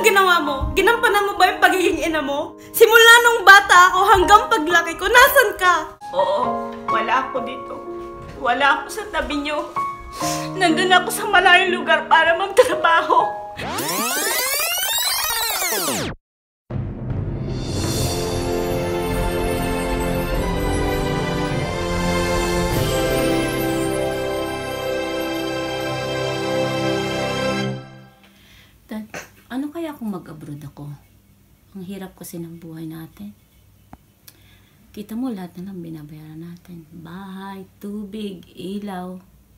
Anong ginawa mo? Ginampanan mo ba yung pagiging ina mo? Simula nung bata ako hanggang paglaki ko, nasan ka? Oo, wala ako dito. Wala ako sa tabi niyo. Nandun ako sa malayong lugar para magtrabaho. Dad, ano kaya kung mag-abroad ako? Ang hirap kasi ng buhay natin. Kita mo lahat na lang binabayaran natin. Bahay, tubig, ilaw.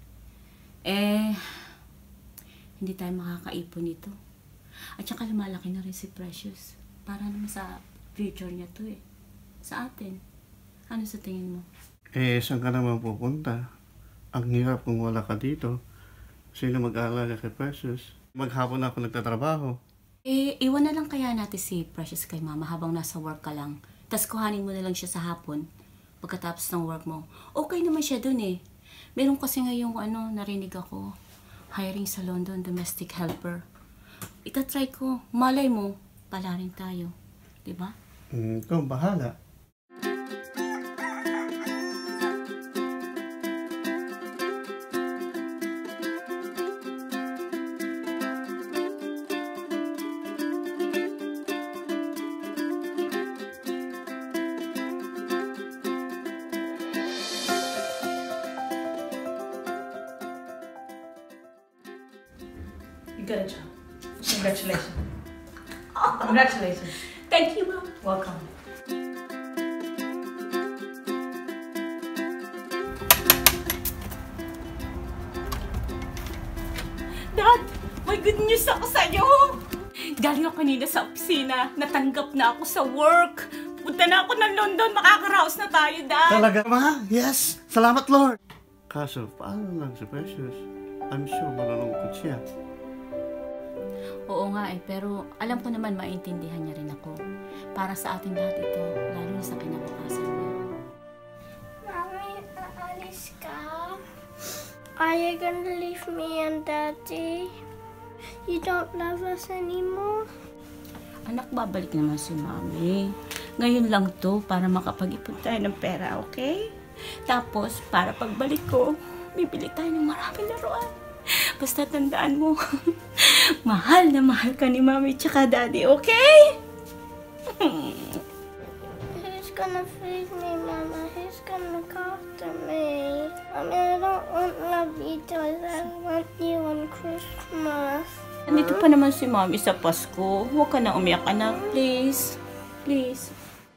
Hindi tayo makakaipon nito. At saka lumalaki na rin si Precious. Para naman sa future niya to eh. Sa atin. Ano sa tingin mo? Saan ka naman pupunta? Ang hirap kung wala ka dito. Sino mag-aalaga kay Precious? Maghapon ako nagtatrabaho. Iwan na lang kaya natin si Precious kay Mama habang nasa work ka lang. Tapos kuhanin mo na lang siya sa hapon pagkatapos ng work mo. Okay naman siya dun eh. Meron kasi ngayong narinig ako. Hiring sa London, domestic helper. Itatry ko. Malay mo, pala rin tayo. Diba? Ikaw, bahala. You got a job. Congratulations. Congratulations. Thank you, Mom. Welcome. Dad, may good news ako sa'yo. Galing ako kanina sa opisina. Natanggap na ako sa work. Punta na ako ng London. Makakaraos na tayo, Dad. Talaga, Ma? Yes! Salamat, Lord! Kaso, paano lang si Precious? I'm sure malulungkot siya. Oo nga pero alam ko naman maintindihan niya rin ako. Para sa ating lahat ito, lalo na sa kinabukasan niya. Mommy, aalis ka? Are you gonna leave me and Daddy? You don't love us anymore? Anak, babalik naman si Mami. Ngayon lang to para makapag-ipon tayo ng pera, okay? Tapos, para pagbalik ko, bibili tayo ng maraming laruan. Basta tandaan mo, mahal na mahal ka ni Mami tsaka Daddy, okay? Who's gonna feed me, Mama? Who's gonna look after me? Mommy, I don't want lovey toys. I want you on Christmas. Nandito pa naman si Mami sa Pasko. Huwag ka na umiyak, anak. Please. Please.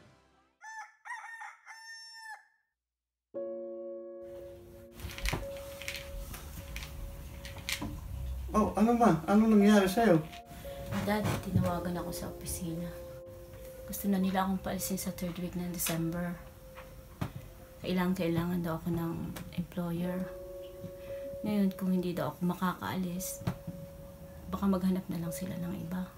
Oh, ano ba? Ano nangyari sa'yo? Dad, tinawagan ako sa opisina. Gusto na nila akong paalisin sa 3rd week ng December. Kailangan daw ako ng employer. Ngayon, kung hindi daw ako makakaalis, baka maghanap na lang sila ng iba.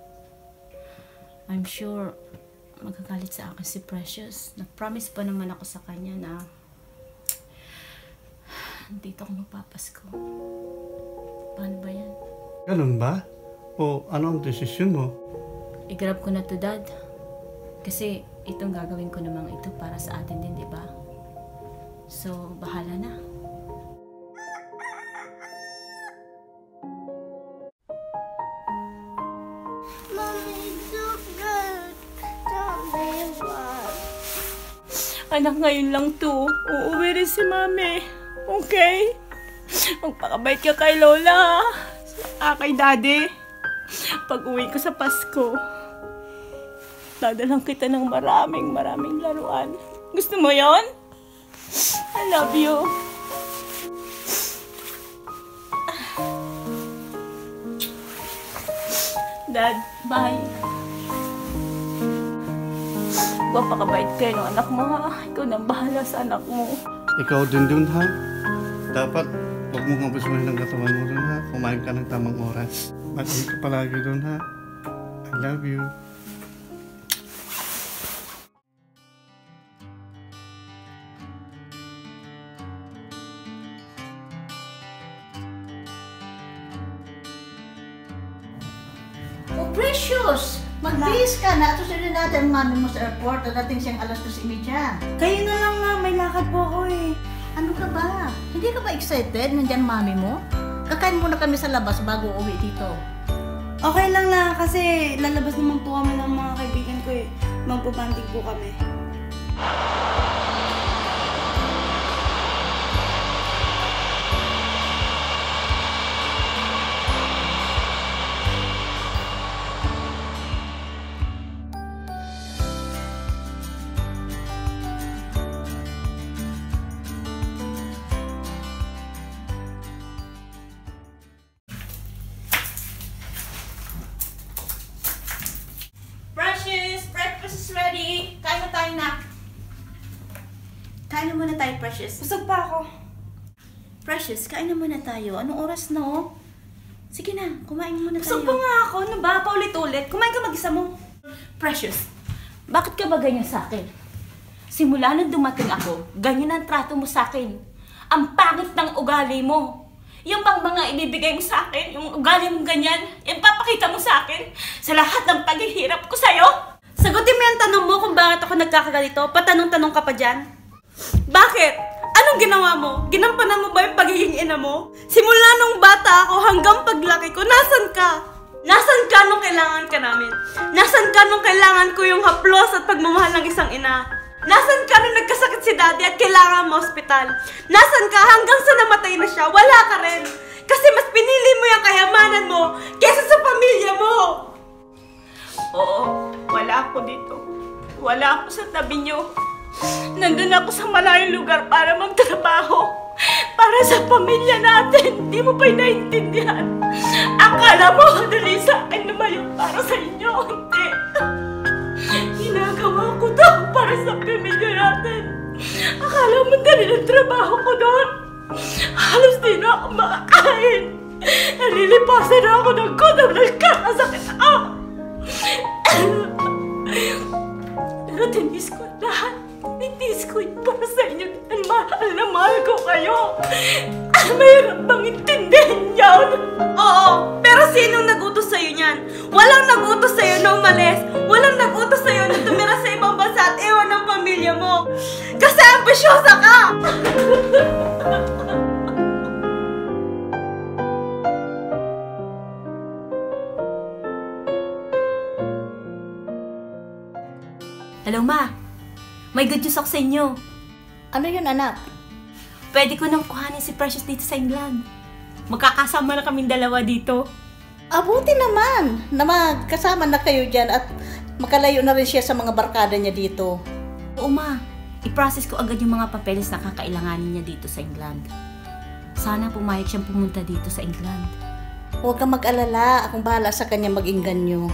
I'm sure magagalit sa akin si Precious. Nag-promise pa naman ako sa kanya na dito ako magpapasko. Paano ba yan? Ganun ba? O ano ang desisyon mo? I-grab ko na to, Dad. Kasi itong gagawin ko namang ito para sa atin din, di ba? So, bahala na. Mommy, don't go. Don't leave us. Anak, ngayon lang to. Uuwi rin si Mami. Okay? Magpakabait ka kay Lola. Kay Daddy. Pag uwi ko sa Pasko, dadalang kita ng maraming laruan. Gusto mo yon? I love you. Dad, bye. Magpakabait kayo ng anak mo, ha? Ikaw nang bahala sa anak mo. Ikaw din dun, ha? Dapat, huwag mong abusuhin ng katawan mo dun, ha? Kumain ka ng tamang oras. Mag-ingat ka palagi dun, ha? I love you. Oh, Precious! Precious! Magbihis ka na. Susunod natin ang mami mo sa airport. Dadating siyang alas 2:30. Kayo na lang na, may lakad po ako eh. Ano ka ba? Hindi ka ba excited? Nandyan mami mo? Kakain muna kami sa labas bago uwi dito. Okay lang na kasi lalabas naman po kami ng mga kaibigan ko eh. Magpubanting po kami. Precious, breakfast is ready. Kain na tayo na. Kain na muna tayo, Precious. Busog pa ako. Precious, kain na muna tayo. Anong oras na, oh? Sige na, kumain muna tayo. Busog pa nga ako. Ano ba? Paulit-ulit. Kumain ka mag-isa mo. Precious, bakit ka ba ganyan sa akin? Simula nung dumating ako, ganyan ang trato mo sa akin. Ang pangit ng ugali mo. Yung bang mga ibibigay mo sa akin, yung ugali mo ganyan, yung papakita mo sa akin sa lahat ng paghihirap ko sa'yo. Sagutin mo yung tanong mo kung bakit ako nagkakaganito. Patanong-tanong ka pa dyan. Bakit? Anong ginawa mo? Ginampanan mo ba yung pagiging ina mo? Simula nung bata ako hanggang paglaki ko, nasan ka? Nasan ka nung kailangan ka namin? Nasan ka nung kailangan ko yung haplos at pagmamahal ng isang ina? Nasan ka nung nagkasakit si daddy at kailangan mo ospital? Nasan ka hanggang sa namatay na siya? Wala ka rin. Kasi mas pinili mo yung kayamanan mo kesa sa pamilya mo. Oo, wala ako dito. Wala ako sa tabi niyo. Nandun ako sa malayong lugar para magtrabaho. Para sa pamilya natin. Di mo pa naiintindihan. Akala mo madali sa akin lumayo para sa inyo. Hindi. Ginagawa ko to para sa pamilya natin. Akala mo dali ng trabaho ko doon. Halos di na ako makakain. Nalilipasan na ako ng gutom. Nagkakasakit ako. Pero tinis ko lahat. Tinis ko yun para sa inyo. Ang mahal na mahal ko kayo. Mayroon bang intindihin yun? Oo, pero sinong nagutos sa'yo niyan? Walang nagutos sa'yo na umalis. Walang nagutos sa'yo na tumira sa ibang bansa at ewan ng pamilya mo. Kasi ambisyosa ka! Hello, Ma. May good news ako sa inyo. Ano yun, anak? Pwede ko nang kuhanin si Precious dito sa England. Magkakasama na kaming dalawa dito. Abuti naman na magkasama na kayo dyan at makalayo na rin siya sa mga barkada niya dito. Oo, Ma. I-process ko agad yung mga papeles na kakailanganin niya dito sa England. Sana pumayag siyang pumunta dito sa England. Huwag kang mag-alala. Akong bahala sa kanya mag-inganyo.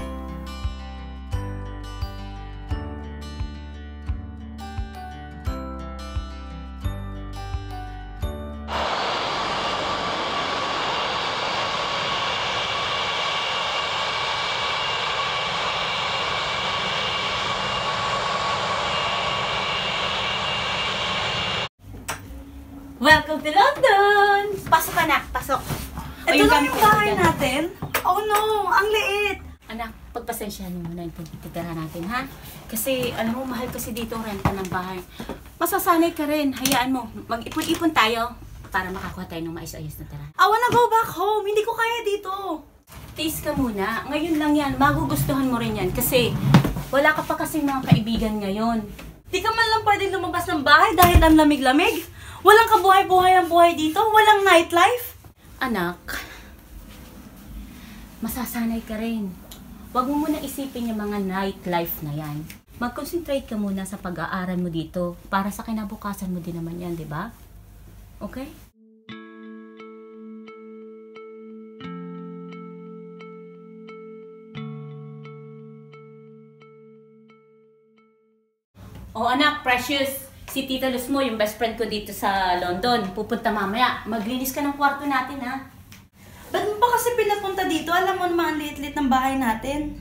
Welcome to London! Pasok, anak. Pasok. Ito lang yung bahay natin? Oh no, ang liit. Anak, pagpasensyahan mo muna yung pagtitira natin, ha? Kasi, alam mo, mahal kasi dito renta ng bahay. Masasanay ka rin. Hayaan mo. Mag-ipon-ipon tayo para makakuha tayo ng maayos-ayos na tira. I wanna go back home. Hindi ko kaya dito. Taste ka muna. Ngayon lang yan. Magugustuhan mo rin yan. Kasi, wala ka pa kasing mga kaibigan ngayon. Di ka man lang pwedeng lumabas ng bahay dahil ang lamig-lamig. Walang kabuhay-buhay ang buhay dito. Walang nightlife. Anak, masasanay ka rin. Huwag mo muna isipin yung mga nightlife na yan. Mag-concentrate ka muna sa pag-aaral mo dito para sa kinabukasan mo din naman yan, di ba? Okay? Oh anak, Precious, si Tita Luz mo, yung best friend ko dito sa London, pupunta mamaya. Maglinis ka ng kwarto natin, ha? Ba't mo pa kasi pinapunta dito? Alam mo naman ang liit-liit ng bahay natin.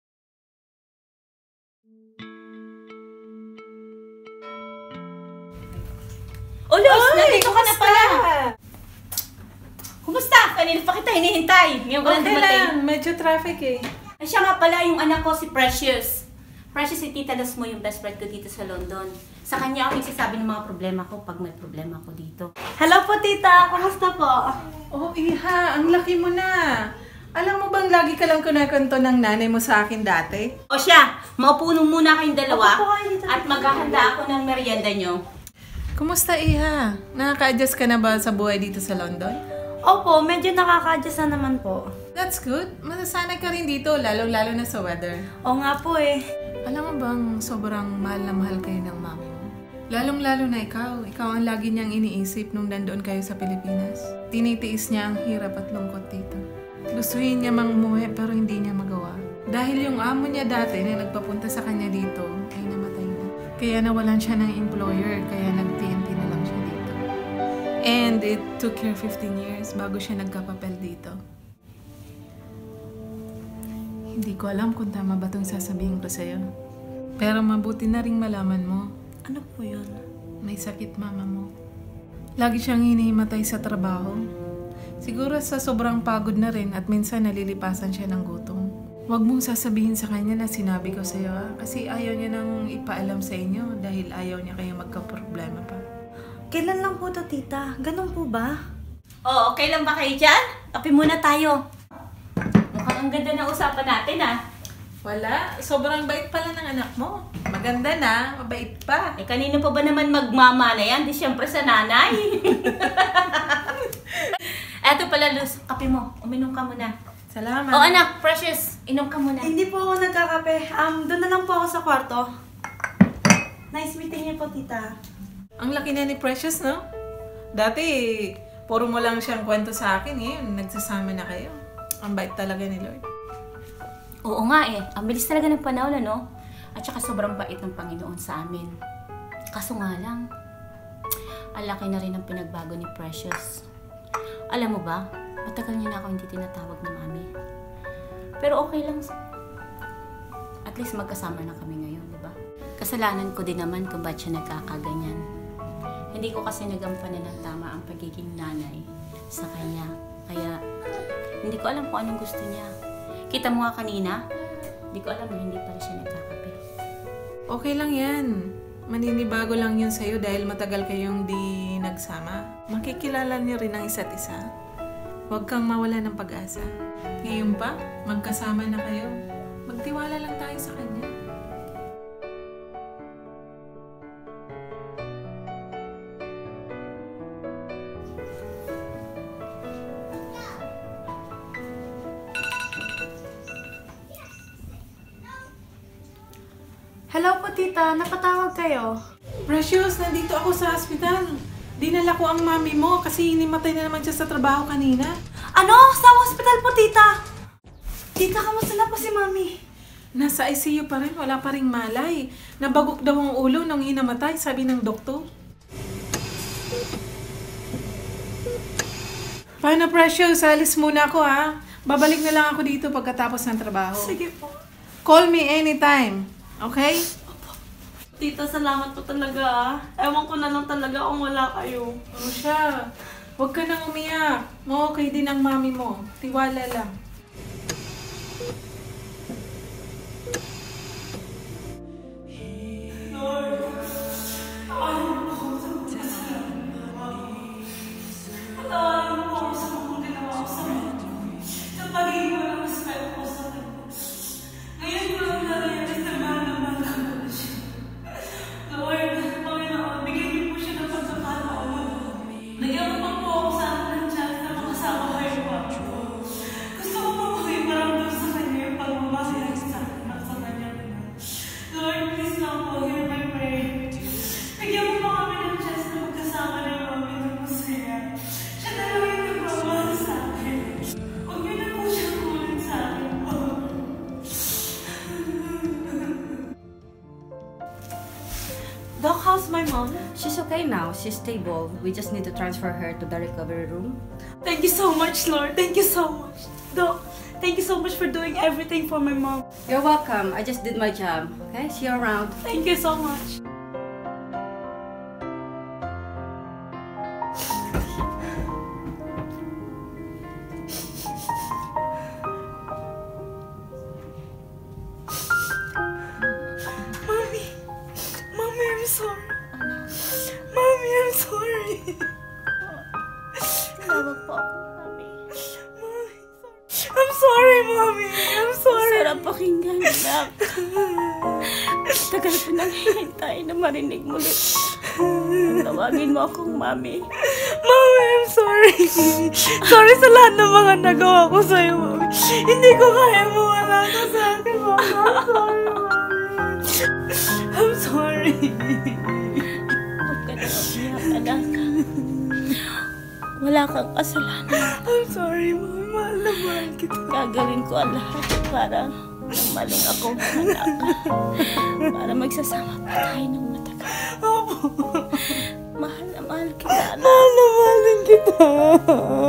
Oh, Luz, nandito ka na pala. Kumusta? Kanina pa kita hinihintay. Ngayon ko lang Okay dumating. lang, medyo traffic eh. Ay, siya nga pala yung anak ko, si Precious. Precious, si Tita Luz mo yung best friend ko dito sa London. Sa kanya ako nagsasabi ng mga problema ko pag may problema ako dito. Hello po, tita. Kamusta po? Oh, Iha, ang laki mo na. Alam mo bang lagi ka lang kinakwento ng nanay mo sa akin dati? O siya, maupo muna kayong dalawa Opo, kayo dito. at maghahanda ako ng merienda nyo. Kumusta, Iha? Nakaka-adjust ka na ba sa buhay dito sa London? Opo, medyo nakaka-adjust na naman po. That's good. Masasanay ka rin dito, lalo-lalo na sa weather. Oo nga po eh. Alam mo bang sobrang mahal na mahal kayo ng mami mo? Lalong-lalo na ikaw. Ikaw ang lagi niyang iniisip nung nandoon kayo sa Pilipinas. Tinitiis niya ang hirap at lungkot dito. Gustuhin niya mang umuwi pero hindi niya magawa. Dahil yung amo niya dati na nagpapunta sa kanya dito ay namatay na. Kaya nawalan siya ng employer kaya nag-TNT na lang siya dito. And it took her 15 years bago siya nagkapapel dito. Hindi ko alam kung tama ba itong sasabihin ko sa'yo. Pero mabuti na ring malaman mo. Ano po yun? May sakit mama mo. Lagi siyang hinihimatay sa trabaho. Siguro sa sobrang pagod na rin at minsan nalilipasan siya ng gutom. Huwag mong sasabihin sa kanya na sinabi ko sa'yo kasi ayaw niya nang ipaalam sa inyo dahil ayaw niya kayo magka-problema pa. Kailan lang po to, tita? Ganun po ba? O, okay lang ba kayo dyan? Kape muna tayo. Mukhang ang ganda ng usapan natin Wala. Sobrang bait pala ng anak mo. Maganda na. Mabait pa. Eh, kanino pa ba naman magmama na yan? Di siyempre sa nanay. Eto pala, Luz. Kape mo. Uminom ka muna. Salamat. O anak, Precious. Inom ka muna. Hindi po ako nagkakape. Doon na lang po ako sa kwarto. Nice meeting niyo po, tita. Ang laki na ni Precious, no? Dati, puro mo lang siyang kwento sa akin. Ngayon, nagsasama na kayo. Ang bait talaga ni Lord. Oo nga eh. Ang bilis talaga ng panahon, ano? At saka sobrang bait ng Panginoon sa amin. Kaso nga lang, ang laki na rin ang pinagbago ni Precious. Alam mo ba, matagal niya na ako hindi tinatawag na mami. Pero okay lang. At least magkasama na kami ngayon, di ba? Kasalanan ko din naman kung ba't siya nagkakaganyan. Hindi ko kasi nagampanan ng tama ang pagiging nanay sa kanya. Kaya, hindi ko alam kung anong gusto niya. Kita mo nga kanina, hindi ko alam na hindi pala siya nagkakape. Okay lang yan. Maninibago lang yun sa'yo dahil matagal kayong di nagsama. Makikilala niyo rin ang isa't isa. Huwag kang mawala ng pag-asa. Ngayon pa, magkasama na kayo. Magtiwala lang tayo sa kanya. Hello po, tita. Napatawag kayo. Precious, nandito ako sa ospital. Dinala ko ang mami mo kasi hinimatay na naman siya sa trabaho kanina. Ano? Sa hospital po, tita? Tita, kamusta na po si mami? Nasa ICU pa rin, wala pa ring malay. Nabagok daw ang ulo nung hinamatay, sabi ng doktor. Paano, Precious? Alis muna ako, ha? Babalik na lang ako dito pagkatapos ng trabaho. Sige po. Call me anytime, okay? Tita, salamat po talaga. Ewan ko na lang talaga kung wala kayo. Ano siya? Huwag ka nang umiyak. Okay din ang mami mo. Tiwala lang. Doc, how's my mom? She's okay now. She's stable. We just need to transfer her to the recovery room. Thank you so much, Lord. Thank you so much. Doc, thank you so much for doing everything for my mom. You're welcome. I just did my job. Okay? See you around. Thank you so much. pakinggan, anak. Tagal ko nang hihintay na marinig mo ulit. Tawagin mo akong Mami. Mami, I'm sorry. Sorry sa lahat ng mga nagawa ko sa'yo, Mami. Hindi ko kaya mawala ka sa akin, Mami. I'm sorry. Huwag ka na umiyak, anak. Wala kang kasalanan. I'm sorry, Mami. Mahal na mahal kita. Gagawin ko ang lahat para maling akong anak. Para magsasama pa tayo ng matagal. Opo. Mahal na mahal kita, anak. Mahal na mahal din kita.